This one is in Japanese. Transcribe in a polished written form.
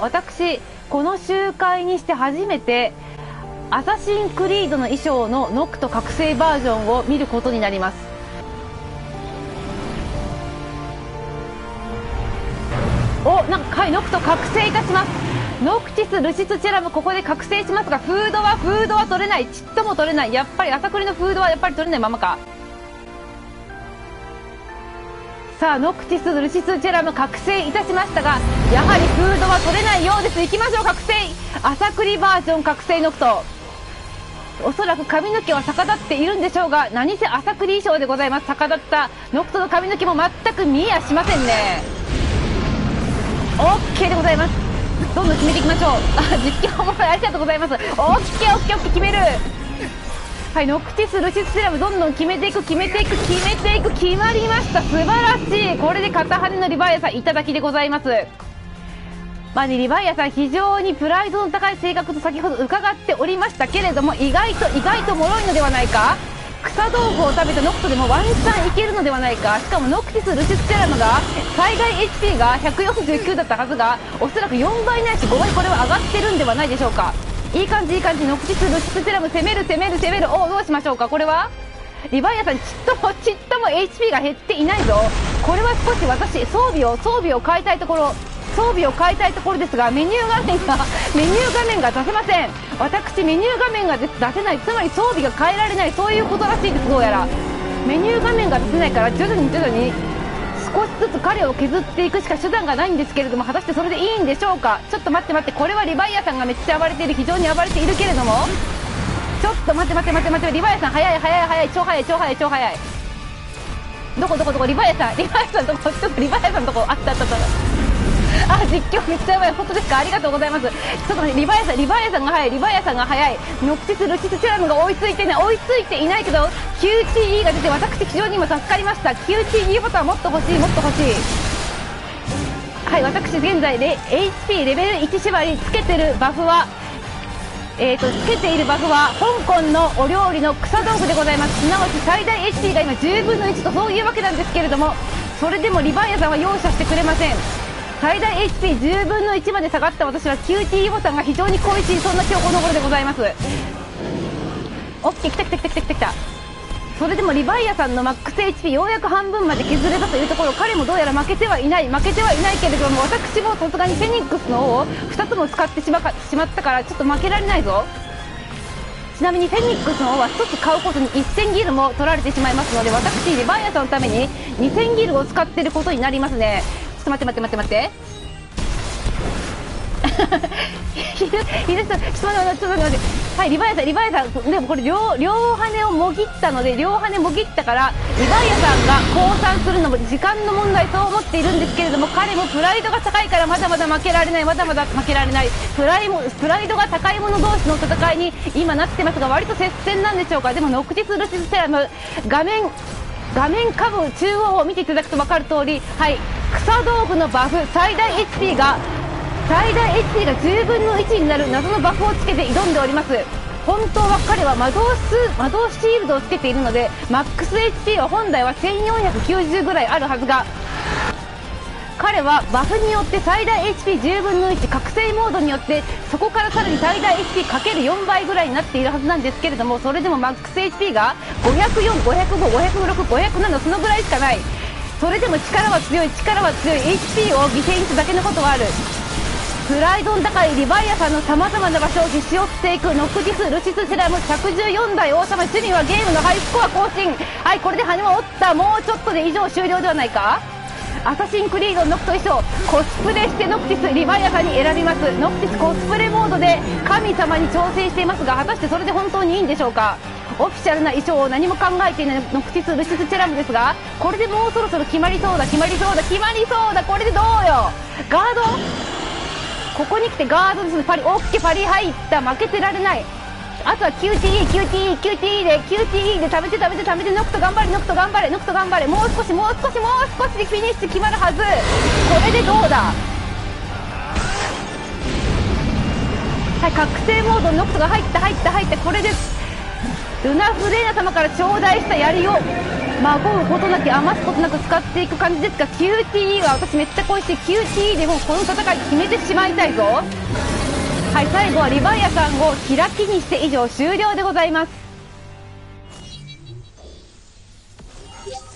私この集会にして初めてアサシンクリードの衣装のノクト覚醒バージョンを見ることになります。お、なんかはい、ノクト覚醒いたします。ノクティス・ルシス・チェラムここで覚醒しますが、フードは取れない、ちっとも取れない。やっぱり朝栗のフードはやっぱり取れないままか。さあノクティス・ルシス・チェラム覚醒いたしましたが、やはりフードは取れないようです。いきましょう、覚醒。朝栗バージョン覚醒ノクト。おそらく髪の毛は逆立っているんでしょうが、何せ朝栗衣装でございます。逆立ったノクトの髪の毛も全く見えやしませんね。オッケーでございます。どんどん決めていきましょう。実況もありがとうございます。オッケーオッケーオッケー決める。はい、ノクティス・ルシス・チェラムどんどん決めていく決まりました。素晴らしい。これで片羽のリヴァイアさんいただきでございます。まあね、リヴァイアさん非常にプライドの高い性格と先ほど伺っておりましたけれども、意外と脆いのではないか。草豆腐を食べたノクトでもワンチャンいけるのではないか。しかもノクティス・ルシス・チェラムが最大 HP が149だったはずが、おそらく4倍ないし5倍これは上がってるんではないでしょうか。いい感じいい感じ。ノクティス・ルシス・チェラム攻める。お、どうしましょうか。これはリヴァイアさんちっとも HP が減っていないぞ。これは少し私装備を変えたいところですが、メニュー画面が出せません。私メニュー画面が出せない、つまり装備が変えられない、そういうことらしいです。どうやらメニュー画面が出せないから、徐々に少しずつ彼を削っていくしか手段がないんですけれども、果たしてそれでいいんでしょうか。ちょっと待って、これはリヴァイアさんがめっちゃ暴れている、非常に暴れているけれども、ちょっと待って、リヴァイアさん早い、超早い。どこリヴァイアさんどこ、ちょっとリヴァイアさんのとこあった。あ、実況めっちゃやばい。本当ですか。ありがとうございます。ちょっと待って、リヴァイアさんが早い。ノクティス・ルシス・チェラムが追いついていないけど QTE が出て、私非常に今助かりました。 QTE ボタンもっと欲しい。はい、私現在で HP レベル1縛りつけてるバフはつけているバフは香港のお料理の草豆腐でございます。すなわち最大 HP が今10分の1と、そういうわけなんですけれども、それでもリヴァイアさんは容赦してくれません。最大 HP10 分の1まで下がった私は QT ボタンが非常に恋しい、そんな今日この頃でございます。オッケー、来た。それでもリヴァイアさんのマックス HP ようやく半分まで削れたというところ、彼もどうやら負けてはいないけれども、私もさすがにフェニックスの王を2つも使ってしまったからちょっと負けられないぞ。ちなみにフェニックスの王は1つ買うことに1000ギルも取られてしまいますので、私リヴァイアさんのために2000ギルを使っていることになりますね。ちょっと待って。ちょっと待って。はい、リヴァイアさん、でもこれ両羽をもぎったので、両羽もぎったからリヴァイアさんが降参するのも時間の問題と思っているんですけれども、彼もプライドが高いからまだまだ負けられない。プライドが高い者同士の戦いに今なってますが、割と接戦なんでしょうか。でもノクティス・ルシス・チェラム、画面下部中央を見ていただくと分かる通り、はい、草豆腐のバフ、最大 HP が10分の1になる謎のバフをつけて挑んでおります。本当は彼は魔導シールドをつけているので、マックス HP は本来は1490ぐらいあるはずが、彼はバフによって最大 HP10 分の1、覚醒モードによってそこからさらに最大 HP×4 倍ぐらいになっているはずなんですけれども、それでもマックス HP が504、505、506、507、そのぐらいしかない。それでも力は強い。 HP を犠牲にしただけのことはある。プライドの高いリヴァイアさんのさまざまな場所を必死をしていくノクティス・ルシス・チェラム、114代王様、趣味はゲームのハイスコア更新。はい、これで羽を折った。もうちょっとで以上終了ではないか。アサシンクリードノクト衣装コスプレしてノクティスリヴァイアさんに選びます。ノクティスコスプレモードで神様に挑戦していますが、果たしてそれで本当にいいんでしょうか。オフィシャルな衣装を何も考えていないノクティス・ルシス・チェラムですが、これでもうそろそろ決まりそうだ。これでどうよ。ガード、ここに来てガードですね。パリ入った。負けてられない。あとは QTE で貯めてノクト頑張れ。もう少しでフィニッシュ決まるはず。これでどうだ。はい、覚醒モードノクトが入った。これでルナフレーナ様から頂戴した槍をまごうことなき余すことなく使っていく感じですが、 QTE は私めっちゃ恋しい。 QTE でもうこの戦い決めてしまいたいぞ。はい、最後はリヴァイアさんを開きにして以上終了でございます。